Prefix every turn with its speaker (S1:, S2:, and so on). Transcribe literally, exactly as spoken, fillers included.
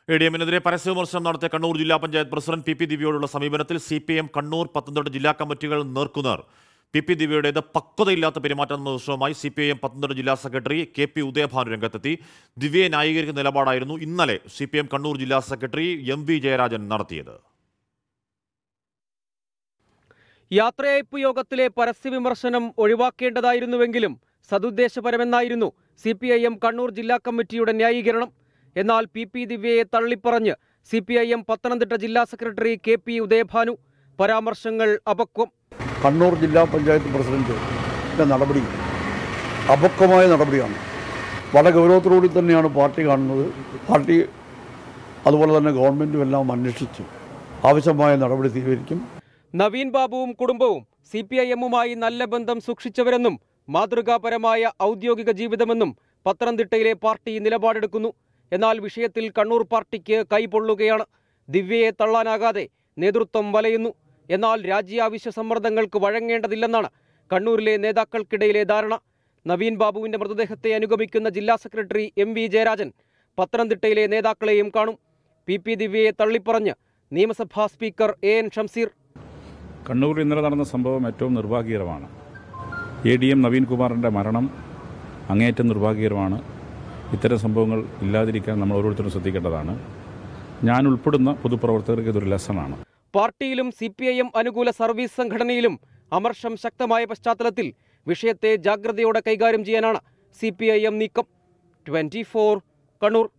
S1: A D എമ്മിനെതിരെ പരസ്യവിമർശനം നടത്തിയ കണ്ണൂർ ജില്ലാ panchayat president P P ദിവ്യയോടുള്ള സമീപനത്തിൽ C P I M Kannur Pathanamthitta ജില്ലാ കമ്മിറ്റികൾ നേർക്കുനേർ. പി പി ദിവ്യയുടേത് പക്വതയില്ലാത്ത പെരുമാറ്റം എന്ന വിഷയവുമായി C P I M Pathanamthitta ജില്ലാ സെക്രട്ടറി കെ പി ഉദയഭാനു രംഗത്തെത്തി. ദിവ്യയെ ന്യായീകരിക്കുന്ന നിലപാടായിരുന്നു ഇന്നലെ C P I M Kannur ജില്ലാ സെക്രട്ടറി എം വി ജയരാജൻ നടത്തിയത്.
S2: യാത്രയയപ്പ് യോഗത്തിലെ പരസ്യവിമർശനം ഒഴിവാക്കേണ്ടതായിരുന്നുവെങ്കിലും സതുദ്ദേശപരമെന്നായിരുന്നു C P I M Kannur ജില്ലാ കമ്മിറ്റിയുടെ ന്യായീകരണം. എന്നാൽ പി പി ദിവ്യയെ തള്ളിപ്പറഞ്ഞ് C P I M Pathanamthitta ജില്ലാ സെക്രട്ടറി കെ പി ഉദയഭാനു. പരാമർശങ്ങൾ അപക്വം.
S3: കണ്ണൂർ ജില്ലാ പഞ്ചായത്ത് പ്രസിഡന്റിന്റെ നടപടി അപക്വമായ നടപടിയാണ്. വളരെ ഗൗരവത്തോടുകൂടി തന്നെയാണ് പാർട്ടി കാണുന്നത്. പാർട്ടി അതുപോലെ തന്നെ ഗവൺമെൻറ്റും എല്ലാം അന്വേഷിച്ച് ആവശ്യമായ നടപടി സ്വീകരിക്കും.
S2: നവീൻ ബാബുവും കുടുംബവും സി പി ഐ എമ്മുമായി നല്ല ബന്ധം സൂക്ഷിച്ചവരെന്നും മാതൃകാപരമായ ഔദ്യോഗിക ജീവിതമെന്നും പത്തനംതിട്ടയിലെ പാർട്ടി നിലപാടെടുക്കുന്നു. എന്നാൽ വിഷയത്തിൽ കണ്ണൂർ പാർട്ടിക്ക് കൈപൊള്ളുകയാണ്. ദിവ്യയെ തള്ളാനാകാതെ നേതൃത്വം വലയുന്നു. എന്നാൽ രാജ്യാവശ്യ സമ്മർദ്ദങ്ങൾക്ക് വഴങ്ങേണ്ടതില്ലെന്നാണ് കണ്ണൂരിലെ നേതാക്കൾക്കിടയിലെ ധാരണ. നവീൻ ബാബുവിന്റെ മൃതദേഹത്തെ അനുഗമിക്കുന്ന ജില്ലാ സെക്രട്ടറി എം വി ജയരാജൻ പത്തനംതിട്ടയിലെ നേതാക്കളെയും കാണും. പി പി ദിവ്യയെ തള്ളിപ്പറഞ്ഞ് നിയമസഭാ സ്പീക്കർ എ എൻ ഷംസീർ.
S4: കണ്ണൂരിൽ ഇന്നലെ നടന്ന സംഭവം ഏറ്റവും നിർഭാഗ്യകരമാണ്. എ ഡി എം നവീൻ കുമാറിൻ്റെ മരണം അങ്ങേയറ്റം നിർഭാഗ്യകരമാണ്. ഇത്തരം സംഭവങ്ങൾ ഇല്ലാതിരിക്കാൻ നമ്മൾ ഓരോരുത്തരും ശ്രദ്ധിക്കേണ്ടതാണ്. ഞാൻ ഉൾപ്പെടുന്ന പൊതുപ്രവർത്തകർക്ക് ഇതൊരു ലെസണാണ്.
S2: പാർട്ടിയിലും സി പി ഐ എം അനുകൂല സർവീസ് സംഘടനയിലും അമർഷം ശക്തമായ പശ്ചാത്തലത്തിൽ വിഷയത്തെ ജാഗ്രതയോടെ കൈകാര്യം ചെയ്യാനാണ് സി പി ഐ എം നീക്കം. Twenty four Kannur.